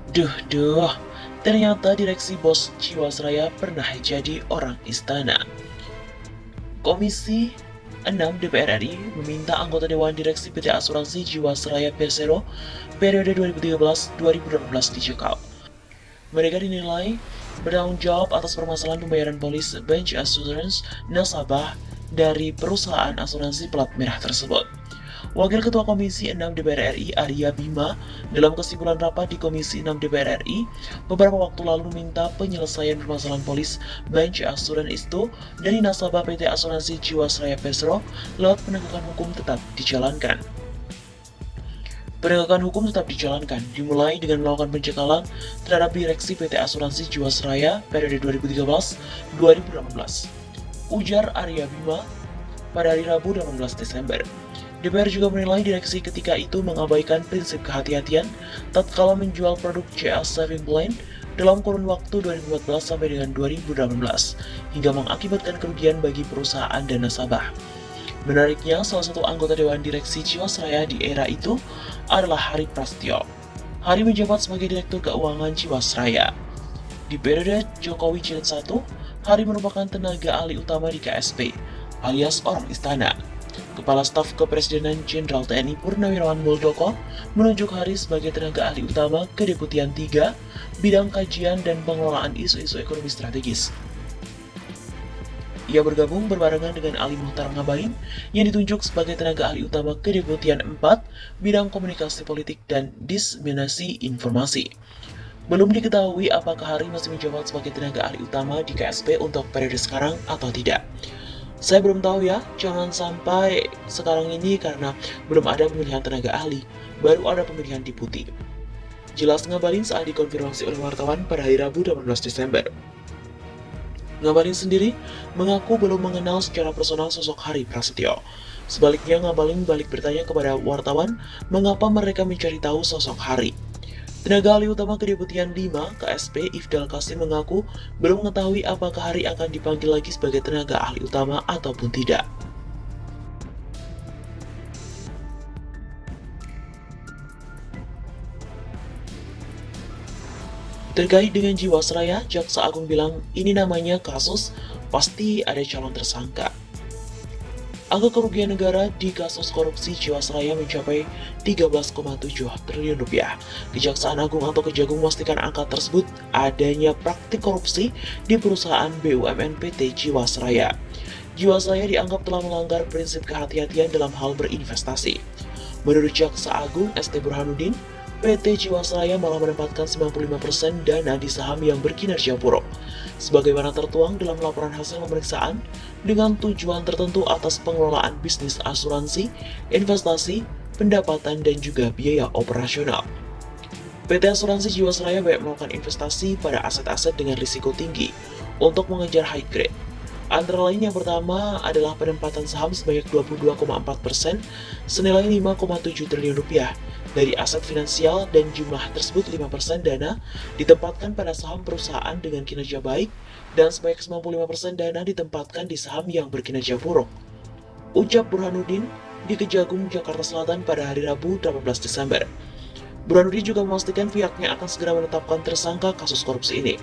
Duh, ternyata direksi bos Jiwasraya pernah jadi orang istana. Komisi 6 DPR RI meminta anggota Dewan Direksi PT Asuransi Jiwasraya Persero periode 2013-2018 dicekal. Mereka dinilai bertanggung jawab atas permasalahan pembayaran polis Bench Assurance nasabah dari perusahaan asuransi plat merah tersebut. Wakil Ketua Komisi 6 DPR RI Arya Bima dalam kesimpulan rapat di Komisi 6 DPR RI beberapa waktu lalu meminta penyelesaian permasalahan polis Bench Assurance itu dari nasabah PT Asuransi Jiwasraya Persero lewat penegakan hukum tetap dijalankan. Penegakan hukum tetap dijalankan, dimulai dengan melakukan pencekalan terhadap direksi PT Asuransi Jiwasraya periode 2013-2018. Ujar Arya Bima pada hari Rabu 18 Desember. DPR juga menilai direksi ketika itu mengabaikan prinsip kehati-hatian tatkala menjual produk CA Saving Plan dalam kurun waktu 2014 sampai dengan 2018 hingga mengakibatkan kerugian bagi perusahaan dan nasabah. Menariknya, salah satu anggota Dewan Direksi Jiwasraya di era itu adalah Hari Prasetyo. Hari menjabat sebagai Direktur Keuangan Jiwasraya. Di periode Jokowi Jilid 1, Hari merupakan tenaga ahli utama di KSP, alias orang istana. Kepala Staf Kepresidenan Jenderal TNI Purnawirawan Muldoko menunjuk Hari sebagai tenaga ahli utama Kedeputian 3, bidang kajian dan pengelolaan isu-isu ekonomi strategis. Ia bergabung berbarengan dengan Ali Muhtar Ngabalin yang ditunjuk sebagai tenaga ahli utama Kedeputian 4, bidang komunikasi politik dan diseminasi informasi. Belum diketahui apakah Hari masih menjabat sebagai tenaga ahli utama di KSP untuk periode sekarang atau tidak. Saya belum tahu ya, jangan sampai sekarang ini karena belum ada pemilihan tenaga ahli, baru ada pemilihan deputi. Jelas Ngabalin saat dikonfirmasi oleh wartawan pada hari Rabu 18 Desember. Ngabalin sendiri mengaku belum mengenal secara personal sosok Hari Prasetyo. Sebaliknya, Ngabalin balik bertanya kepada wartawan mengapa mereka mencari tahu sosok Hari. Tenaga ahli utama Kedeputian 5 KSP Ifdal Kasim mengaku belum mengetahui apakah Hari akan dipanggil lagi sebagai tenaga ahli utama ataupun tidak. Terkait dengan Jiwasraya, Jaksa Agung bilang ini namanya kasus, pasti ada calon tersangka. Angka kerugian negara di kasus korupsi Jiwasraya mencapai 13,7 triliun rupiah. Kejaksaan Agung atau Kejagung memastikan angka tersebut adanya praktik korupsi di perusahaan BUMN PT Jiwasraya. Jiwasraya dianggap telah melanggar prinsip kehati-hatian dalam hal berinvestasi. Menurut Jaksa Agung ST Burhanuddin, PT Jiwasraya malah menempatkan 95% dana di saham yang berkinerja buruk, sebagaimana tertuang dalam laporan hasil pemeriksaan dengan tujuan tertentu atas pengelolaan bisnis asuransi, investasi, pendapatan, dan juga biaya operasional. PT Asuransi Jiwasraya banyak melakukan investasi pada aset-aset dengan risiko tinggi untuk mengejar high grade. Antara lain yang pertama adalah penempatan saham sebanyak 22,4% senilai 5,7 triliun rupiah dari aset finansial, dan jumlah tersebut 5% dana ditempatkan pada saham perusahaan dengan kinerja baik dan sebanyak 95% dana ditempatkan di saham yang berkinerja buruk. Ucap Burhanuddin di Kejagung, Jakarta Selatan pada hari Rabu 18 Desember. Burhanuddin juga memastikan pihaknya akan segera menetapkan tersangka kasus korupsi ini.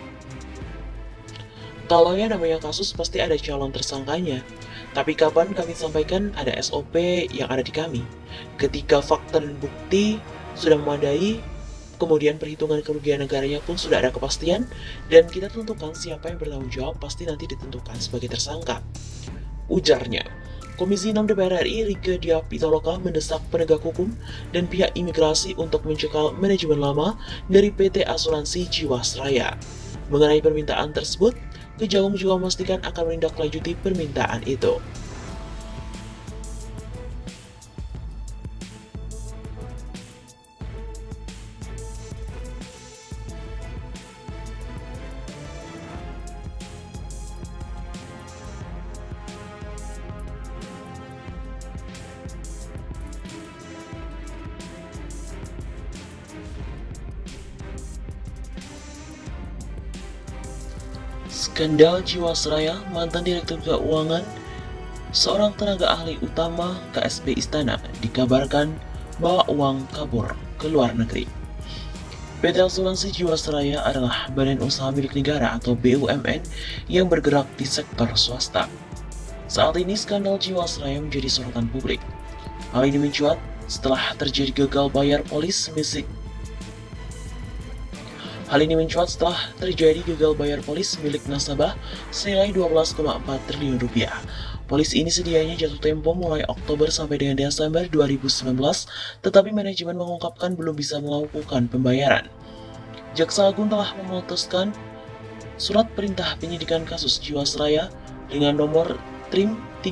Kalau ya namanya kasus pasti ada calon tersangkanya. Tapi kapan kami sampaikan ada SOP yang ada di kami. Ketika fakta dan bukti sudah memadai, kemudian perhitungan kerugian negaranya pun sudah ada kepastian, dan kita tentukan siapa yang bertanggung jawab pasti nanti ditentukan sebagai tersangka. Ujarnya. Komisi 6 DPR RI Rieke Diah Pitaloka mendesak penegak hukum dan pihak imigrasi untuk mencekal manajemen lama dari PT Asuransi Jiwasraya. Mengenai permintaan tersebut, Kejagung juga memastikan akan menindaklanjuti permintaan itu. Skandal Jiwasraya, mantan Direktur Keuangan, seorang tenaga ahli utama KSP Istana dikabarkan bawa uang kabur ke luar negeri. PT Asuransi Jiwasraya adalah badan usaha milik negara atau BUMN yang bergerak di sektor swasta. Saat ini skandal Jiwasraya menjadi sorotan publik. Hal ini mencuat setelah terjadi gagal bayar polis milik nasabah senilai 12,4 triliun rupiah. Polis ini sedianya jatuh tempo mulai Oktober sampai dengan Desember 2019, tetapi manajemen mengungkapkan belum bisa melakukan pembayaran. Jaksa Agung telah memutuskan surat perintah penyidikan kasus Jiwasraya dengan nomor Trim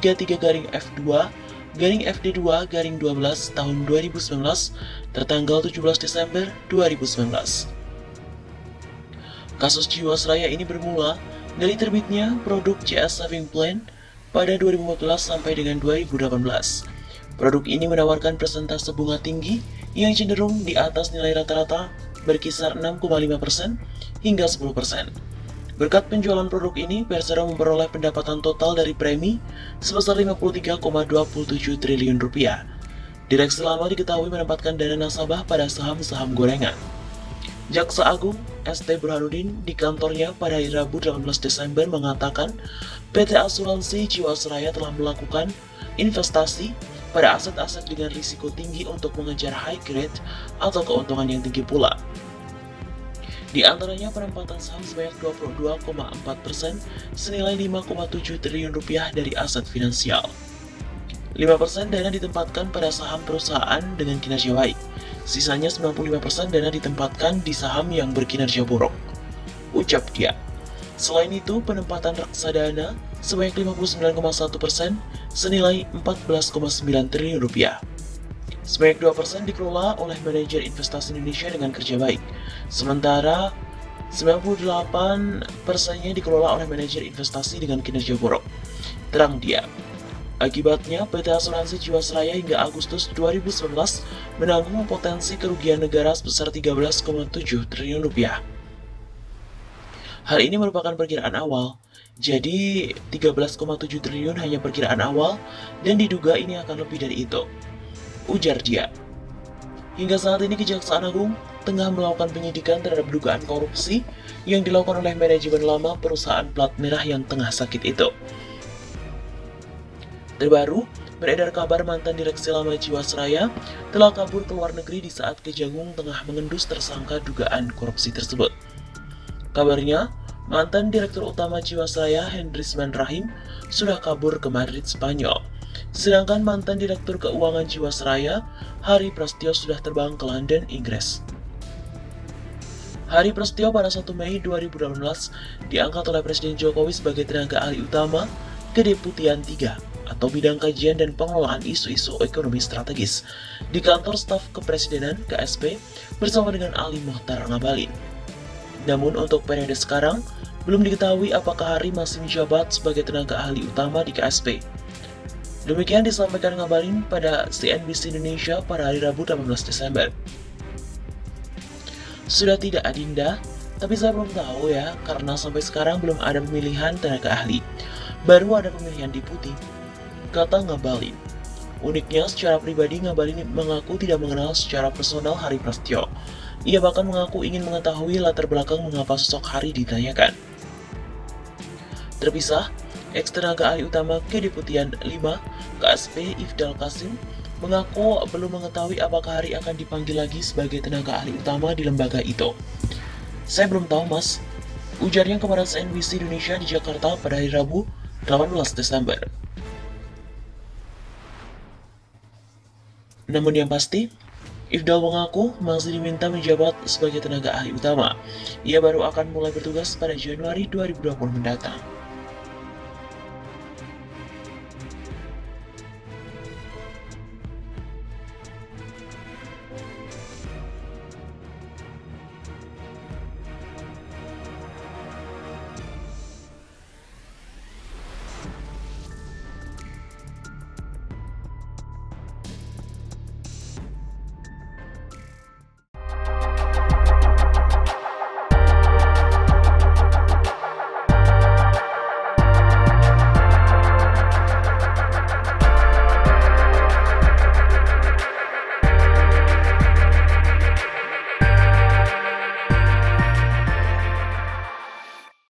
33-F2-FD2-12 tahun 2019 tertanggal 17 Desember 2019. Kasus Jiwasraya ini bermula dari terbitnya produk CS Saving Plan pada 2014 sampai dengan 2018. Produk ini menawarkan persentase bunga tinggi yang cenderung di atas nilai rata-rata berkisar 6,5% hingga 10%. Berkat penjualan produk ini, Persero memperoleh pendapatan total dari premi sebesar 53,27 triliun rupiah. Direksi lama diketahui menempatkan dana nasabah pada saham-saham gorengan. Jaksa Agung ST Burhanuddin di kantornya pada hari Rabu 18 Desember mengatakan PT Asuransi Jiwasraya telah melakukan investasi pada aset-aset dengan risiko tinggi untuk mengejar high grade atau keuntungan yang tinggi pula. Di antaranya penempatan saham sebanyak 22,4% senilai 5,7 triliun rupiah dari aset finansial. 5% dana ditempatkan pada saham perusahaan dengan kinerja baik. Sisanya 95% dana ditempatkan di saham yang berkinerja buruk, ucap dia. Selain itu, penempatan reksadana sebanyak 59,1% senilai 14,9 triliun rupiah. Sebanyak 2% dikelola oleh manajer investasi Indonesia dengan kerja baik, sementara 98%-nya dikelola oleh manajer investasi dengan kinerja buruk, terang dia. Akibatnya, PT Asuransi Jiwasraya hingga Agustus 2019 menanggung potensi kerugian negara sebesar 13,7 triliun rupiah. Hal ini merupakan perkiraan awal, jadi 13,7 triliun hanya perkiraan awal dan diduga ini akan lebih dari itu, ujar dia. Hingga saat ini Kejaksaan Agung tengah melakukan penyidikan terhadap dugaan korupsi yang dilakukan oleh manajemen lama perusahaan plat merah yang tengah sakit itu. Terbaru, beredar kabar mantan direksi lama Jiwasraya telah kabur ke luar negeri di saat Kejagung tengah mengendus tersangka dugaan korupsi tersebut. Kabarnya, mantan Direktur Utama Jiwasraya Hendris Manrahim sudah kabur ke Madrid, Spanyol. Sedangkan mantan Direktur Keuangan Jiwasraya, Hari Prasetyo sudah terbang ke London, Inggris. Hari Prasetyo pada 1 Mei 2018 diangkat oleh Presiden Jokowi sebagai tenaga ahli utama Kedeputian 3 atau Bidang Kajian dan Pengelolaan Isu-Isu Ekonomi Strategis di Kantor Staf Kepresidenan KSP bersama dengan Ali Mokhtar Ngabalin. Namun untuk periode sekarang, belum diketahui apakah Hari masih menjabat sebagai tenaga ahli utama di KSP. Demikian disampaikan Ngabalin pada CNBC Indonesia pada hari Rabu 18 Desember. Sudah tidak Adinda, tapi saya belum tahu ya, karena sampai sekarang belum ada pemilihan tenaga ahli. Baru ada pemilihan deputi, kata Ngabalin. Uniknya, secara pribadi Ngabalin mengaku tidak mengenal secara personal Hari Prasetyo. Ia bahkan mengaku ingin mengetahui latar belakang mengapa sosok Hari ditanyakan. Terpisah, ex-tenaga ahli utama Kedeputian 5 KSP Ifdal Kasim mengaku belum mengetahui apakah Hari akan dipanggil lagi sebagai tenaga ahli utama di lembaga itu. Saya belum tahu mas, ujarnya kepada CNBC Indonesia di Jakarta pada hari Rabu 18 Desember. Namun yang pasti, Ifdal mengaku masih diminta menjabat sebagai tenaga ahli utama. Ia baru akan mulai bertugas pada Januari 2020 mendatang.